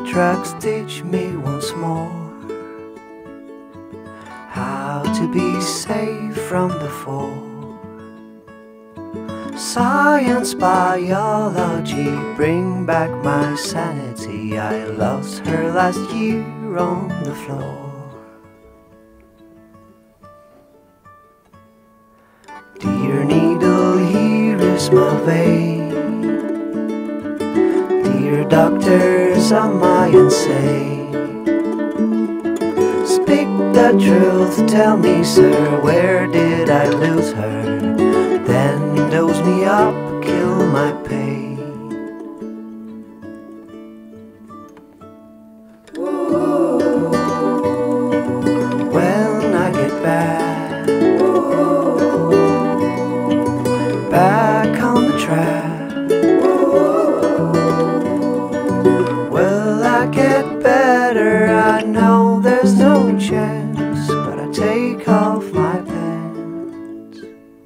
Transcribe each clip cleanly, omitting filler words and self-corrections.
drugs teach me once more how to be safe from before. Science, biology, bring back my sanity. I lost her last year on the floor. Dear needle, here is my vein. Dear doctors, am I insane? Speak the truth, tell me, sir, where did I lose her? Then dose me up, kill my pain. When I get back on the track, will I get better? I know there's no chance, but I take off my pants.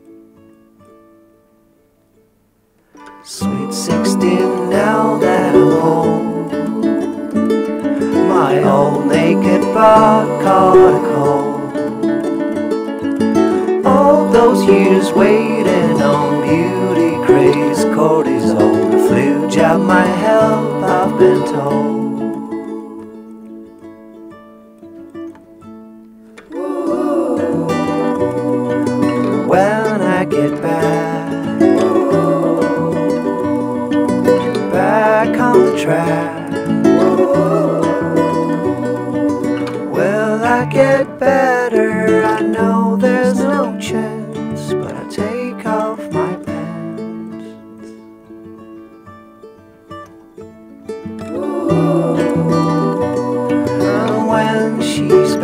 Sweet 16, now that I'm home, my old naked butt caught a cold. All those years waiting on beauty craze, cortisol, the flu jab might help, I've been told. When I get back on the track, will I get better? I know there's no chance, but I take off my pants. And when she's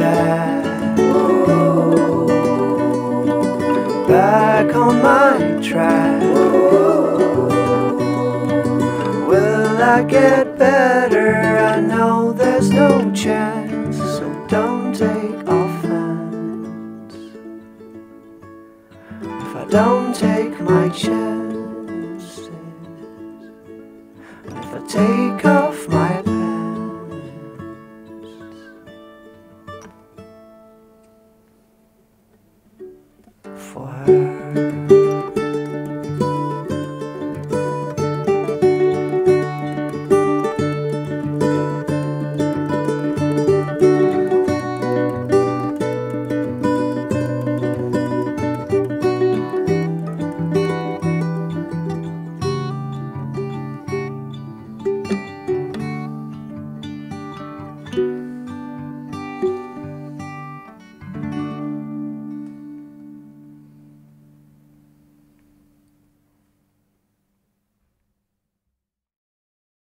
back on my track, will I get better? I know there's no chance, so don't take offense if I don't take my chances, and if I take off my pants for her.